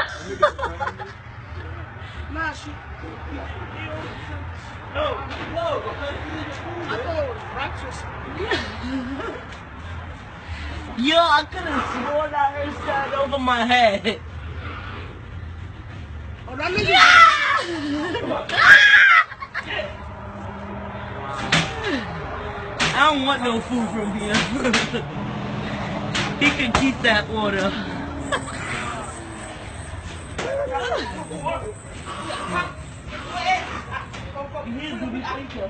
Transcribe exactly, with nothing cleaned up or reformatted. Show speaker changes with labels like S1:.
S1: Nah, she.
S2: No, no.
S1: I thought it was breakfast.
S2: Yo, I could have sworn I heard sound over my head.
S1: Oh, that nigga.
S2: I don't want no food from here. He can keep that order. Here's the recycle.